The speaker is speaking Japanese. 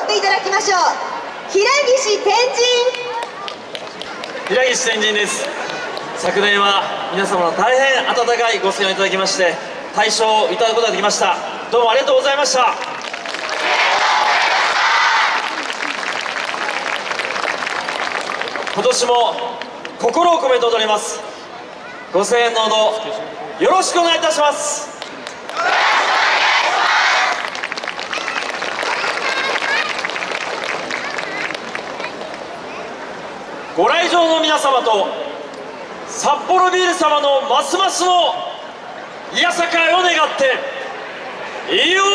っていただきましょう。平岸天神。 平岸天神です。昨年は皆様の大変温かいご声援をいただきまして大賞をいただくことができました。どうもありがとうございました。今年も心を込めて踊ります。ご声援のほどよろしくお願いいたします。ご来場の皆様と札幌ビール様のますますのいやさかいを願って、いよ